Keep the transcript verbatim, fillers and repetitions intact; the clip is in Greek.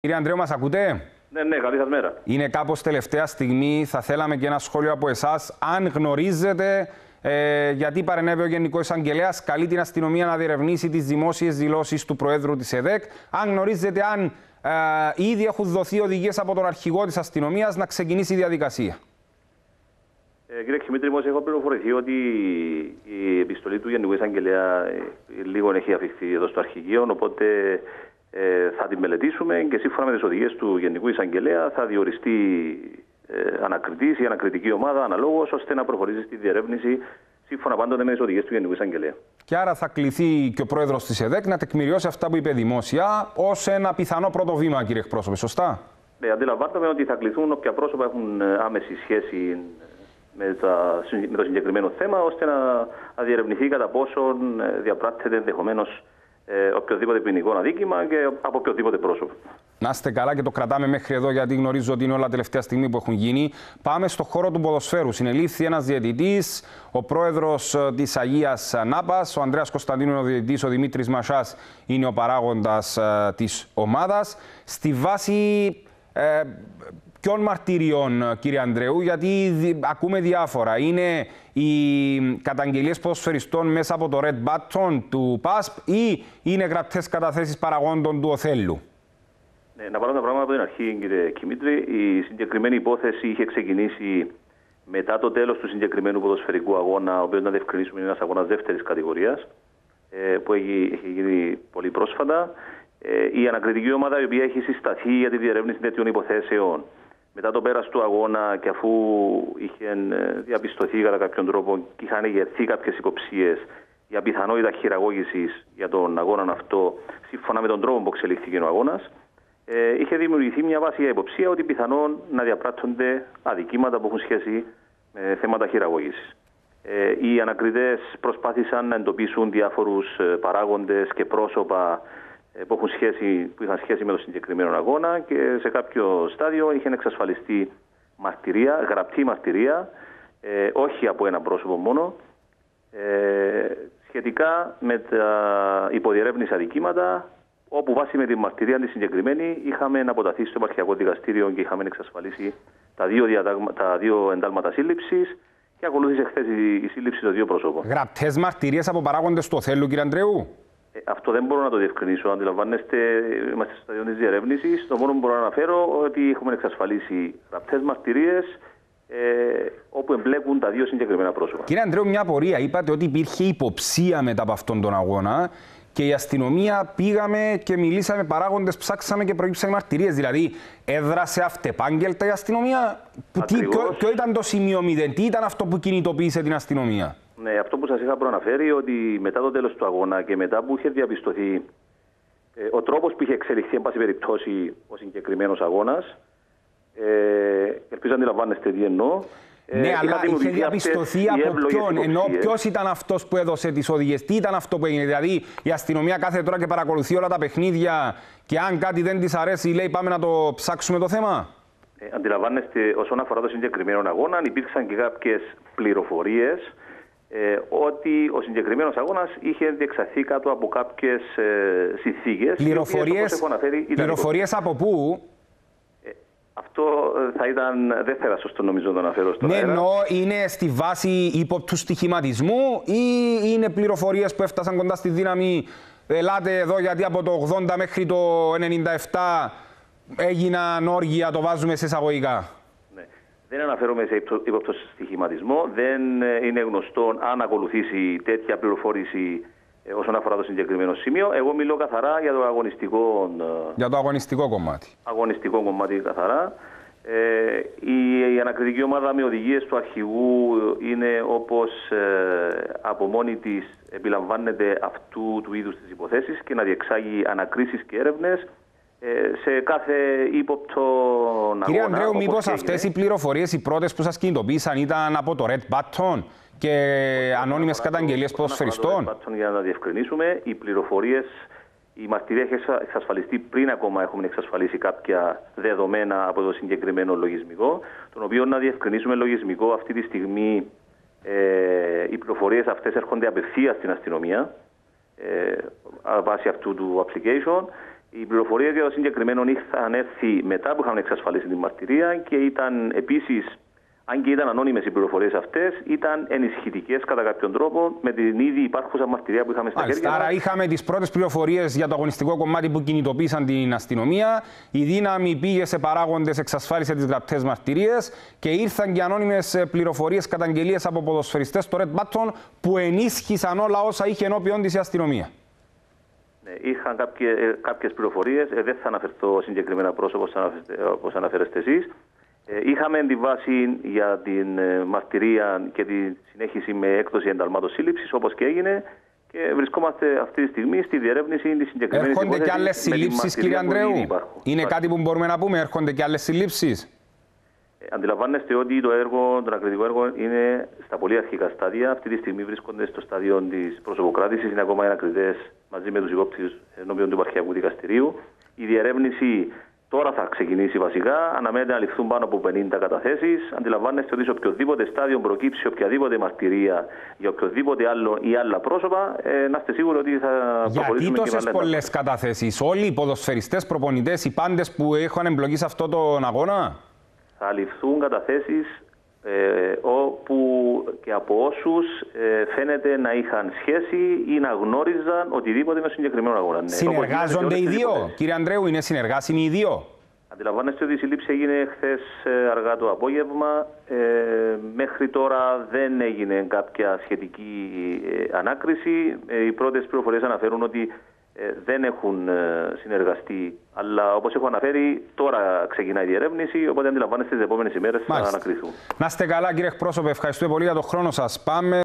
Κύριε Ανδρέου, μας ακούτε? Ναι, ναι, καλή σας μέρα. Είναι κάπως τελευταία στιγμή. Θα θέλαμε και ένα σχόλιο από εσάς. Αν γνωρίζετε ε, γιατί παρενέβη ο Γενικός Εισαγγελέας, καλεί την αστυνομία να διερευνήσει τις δημόσιες δηλώσεις του Προέδρου της ΕΔΕΚ. Αν γνωρίζετε αν ε, ήδη έχουν δοθεί οδηγίες από τον αρχηγό της αστυνομίας να ξεκινήσει η διαδικασία. Ε, κύριε Χιμήτρη, όμως έχω πληροφορηθεί ότι η επιστολή του Γενικού Εισαγγελέα ε, λίγο έχει αφηχθεί εδώ στο αρχηγείο, οπότε ε, θα την μελετήσουμε και σύμφωνα με τις οδηγίες του Γενικού Εισαγγελέα θα διοριστεί ε, ανακριτής ή ανακριτική ομάδα αναλόγως ώστε να προχωρήσει στη διερεύνηση σύμφωνα πάντοτε με τις οδηγίες του Γενικού Εισαγγελέα. Και άρα θα κληθεί και ο πρόεδρος της ΕΔΕΚ να τεκμηριώσει αυτά που είπε δημόσια ως ένα πιθανό πρώτο βήμα, κύριε εκπρόσωπε, σωστά? Ναι, αντιλαμβάνομαι ότι θα κληθούν όποια πρόσωπα έχουν άμεση σχέση με, τα, με το συγκεκριμένο θέμα, ώστε να διερευνηθεί κατά πόσον διαπράττεται ενδεχομένως ε, οποιοδήποτε ποινικό αδίκημα και από οποιοδήποτε πρόσωπο. Να είστε καλά και το κρατάμε μέχρι εδώ, γιατί γνωρίζω ότι είναι όλα τελευταία στιγμή που έχουν γίνει. Πάμε στο χώρο του ποδοσφαίρου. Συνελήφθη ένας διαιτητής, ο πρόεδρος της Αγίας Νάπας, ο Ανδρέας Κωνσταντίνου είναι ο διαιτητής, ο Δημήτρης Μασάς είναι ο παράγοντας ε, της ομάδας. Στη βάση ε, ποιων μαρτυριών, κύριε Ανδρέου, γιατί δι, ακούμε διάφορα. Είναι οι καταγγελίες ποδοσφαιριστών μέσα από το Red Button του ΠΑΣΠ ή είναι γραπτές καταθέσεις παραγόντων του Οθέλου? Ναι, να πάρω τα πράγματα από την αρχή, κύριε Κιμήτρη. Η συγκεκριμένη υπόθεση είχε ξεκινήσει μετά το τέλος του συγκεκριμένου ποδοσφαιρικού αγώνα, ο οποίος, να διευκρινίσουμε, είναι ένας αγώνας δεύτερης κατηγορίας, που έχει γίνει πολύ πρόσφατα. Η ανακριτική ομάδα, η οποία έχει συσταθεί για τη διερεύνηση τέτοιων υποθέσεων, μετά το πέρας του αγώνα και αφού είχε διαπιστωθεί κατά κάποιον τρόπο και είχαν εγερθεί κάποιες υποψίες για πιθανότητα χειραγώγησης για τον αγώνα αυτό, σύμφωνα με τον τρόπο που εξελίχθηκε ο αγώνας, ε, είχε δημιουργηθεί μια βάση για υποψία ότι πιθανόν να διαπράττονται αδικήματα που έχουν σχέση με θέματα χειραγώγησης. Ε, οι ανακριτές προσπάθησαν να εντοπίσουν διάφορους παράγοντες και πρόσωπα που, έχουν σχέση, που είχαν σχέση με το συγκεκριμένο αγώνα και σε κάποιο στάδιο είχε εξασφαλιστεί μαρτυρία, γραπτή μαρτυρία, ε, όχι από ένα πρόσωπο μόνο, ε, σχετικά με τα υποδιερεύνηση αδικήματα, όπου βάσει με τη μαρτυρία τη συγκεκριμένη είχαμε να αποταθεί στο επαρχιακό δικαστήριο και είχαμε εξασφαλίσει τα δύο, διατάγμα, τα δύο εντάλματα σύλληψης και ακολούθησε χθες η, η σύλληψη των δύο προσώπων. Γραπτές μαρτυρίες από παράγοντες του Οθέλου, κύριε Ανδρέου? Ε, αυτό δεν μπορώ να το διευκρινίσω. Αντιλαμβάνεστε, είμαστε στο στάδιο της διερεύνησης. Το μόνο που μπορώ να αναφέρω ότι έχουμε εξασφαλίσει γραπτές μαρτυρίες ε, όπου εμπλέκουν τα δύο συγκεκριμένα πρόσωπα. Κύριε Ανδρέου, μια απορία. Είπατε ότι υπήρχε υποψία μετά από αυτόν τον αγώνα και η αστυνομία πήγαμε και μιλήσαμε παράγοντες, ψάξαμε και προήψαμε μαρτυρίες. Δηλαδή, έδρασε αυτεπάγγελτα η αστυνομία? Τι, ποιο, ποιο ήταν το σημείο μηδέν, τι ήταν αυτό που κινητοποίησε την αστυνομία? Ναι, αυτό που σας είχα προαναφέρει, ότι μετά το τέλος του αγώνα και μετά που είχε διαπιστωθεί ε, ο τρόπος που είχε εξελιχθεί, εν πάση περιπτώσει, ο συγκεκριμένος αγώνας, ε, ελπίζω να αντιλαμβάνεστε τι εννοώ. Ναι, ε, αλλά είχε διαπιστωθεί από ποιον, ενώ ποιος ήταν αυτός που έδωσε τις οδηγίες, τι ήταν αυτό που έγινε? Δηλαδή, η αστυνομία κάθε τώρα και παρακολουθεί όλα τα παιχνίδια και αν κάτι δεν της αρέσει, λέει πάμε να το ψάξουμε το θέμα. Ε, αντιλαμβάνεστε, όσον αφορά το συγκεκριμένο αγώνα, υπήρξαν και κάποιες πληροφορίες Ε, ότι ο συγκεκριμένος αγώνας είχε διεξαχθεί κάτω από κάποιες ε, συνθήκες. Πληροφορίες, πληροφορίες από πού? Ε, αυτό θα ήταν, δεν θα era σωστό νομίζω να το αναφέρω στον ναι, αέρα. εννοώ, είναι στη βάση ύποπτου στοιχηματισμού ή είναι πληροφορίες που έφτασαν κοντά στη δύναμη? Ελάτε εδώ γιατί από το ογδόντα μέχρι το ενενήντα επτά έγιναν όργια, το βάζουμε σε εισαγωγικά. Δεν αναφέρομαι σε ύποπτο στοιχηματισμό. Δεν είναι γνωστό αν ακολουθήσει τέτοια πληροφόρηση όσον αφορά το συγκεκριμένο σημείο. Εγώ μιλώ καθαρά για το αγωνιστικό, για το αγωνιστικό κομμάτι. Αγωνιστικό κομμάτι καθαρά. Ε, η, η ανακριτική ομάδα με οδηγίες του αρχηγού είναι όπως ε, από μόνη της επιλαμβάνεται αυτού του είδους τις υποθέσεις και να διεξάγει ανακρίσεις και έρευνες σε κάθε ύποπτο αγώνα. Κύριε Ανδρέου, μήπως αυτές οι πληροφορίες, οι πρώτες που σας κινητοποίησαν, ήταν από το Red Button και ανώνυμες καταγγελίες ποδοσφαιριστών? Red Button, για να διευκρινίσουμε, οι πληροφορίες, η μαρτυρία έχει εξασφαλιστεί πριν ακόμα έχουμε εξασφαλίσει κάποια δεδομένα από το συγκεκριμένο λογισμικό, τον οποίο, να διευκρινίσουμε, λογισμικό αυτή τη στιγμή ε, οι πληροφορίες αυτές έρχονται απευθείας στην αστυνομία ε, βάσει αυτού του application. Οι πληροφορίες για το συγκεκριμένο είχαν έρθει μετά που είχαμε εξασφαλίσει την μαρτυρία και ήταν επίσης, αν και ήταν ανώνυμες οι πληροφορίες αυτές, ήταν ενισχυτικές κατά κάποιον τρόπο με την ήδη υπάρχουσα μαρτυρία που είχαμε στα χέρια μας. Άρα είχαμε τις πρώτες πληροφορίες για το αγωνιστικό κομμάτι που κινητοποίησαν την αστυνομία, η δύναμη πήγε σε παράγοντες, εξασφάλισε τις γραπτές μαρτυρίες και ήρθαν και ανώνυμες πληροφορίες, καταγγελίες από ποδοσφαιριστές στο Red Button που ενίσχυσαν όλα όσα είχε ενώπιον της η αστυνομία. Είχαν κάποιες, κάποιες πληροφορίες, ε, δεν θα αναφερθώ συγκεκριμένα πρόσωπο όπως αναφέρεστε εσείς. Ε, είχαμε τη βάση για την ε, μαρτυρία και τη συνέχιση με έκδοση ενταλμάτων σύλληψης, όπως και έγινε, και βρισκόμαστε αυτή τη στιγμή στη διερεύνηση της συγκεκριμένης υπόθεσης. Έρχονται και άλλες συλλήψεις, κύριε Ανδρέου? Είναι κάτι που μπορούμε να πούμε, έρχονται και άλλες συλλήψεις? Ε, αντιλαμβάνεστε ότι το έργο, το ανακριτικό έργο είναι στα πολύ αρχικά στάδια. Αυτή τη στιγμή βρίσκονται στο στάδιο της προσωποκράτησης, είναι ακόμα οι ανακριτές μαζί με τους υπόπτυχους ενώπιον του Επαρχιακού Δικαστηρίου. Η διερεύνηση τώρα θα ξεκινήσει βασικά. Αναμένεται να ληφθούν πάνω από πενήντα καταθέσεις. Αντιλαμβάνεστε ότι σε οποιοδήποτε στάδιο προκύψει οποιαδήποτε μαρτυρία για οποιοδήποτε άλλο ή άλλα πρόσωπα, ε, να είστε σίγουροι ότι θα προχωρήσουμε. Γιατί τόσες πολλές καταθέσεις? Όλοι οι ποδοσφαιριστές, προπονητές, οι πάντες που έχουν εμπλοκή σε αυτόν τον αγώνα? Θα ληφθούν καταθέσεις ε, όπου και από όσους ε, φαίνεται να είχαν σχέση ή να γνώριζαν οτιδήποτε με συγκεκριμένο αγώνα. Συνεργάζονται οι δύο, κύριε Ανδρέου, είναι συνεργάσιμοι οι δύο? Αντιλαμβάνεστε ότι η σύλληψη έγινε χθες αργά το απόγευμα. Ε, μέχρι τώρα δεν έγινε κάποια σχετική ε, ανάκριση. Ε, οι πρώτες πληροφορίες αναφέρουν ότι ε, δεν έχουν ε, συνεργαστεί. Αλλά όπως έχω αναφέρει, τώρα ξεκινάει η διερεύνηση. Οπότε αντιλαμβάνεστε τις επόμενες ημέρες θα ανακριθούν. Να είστε καλά, κύριε εκπρόσωπε. Ευχαριστούμε πολύ για τον χρόνο σας. Πάμε.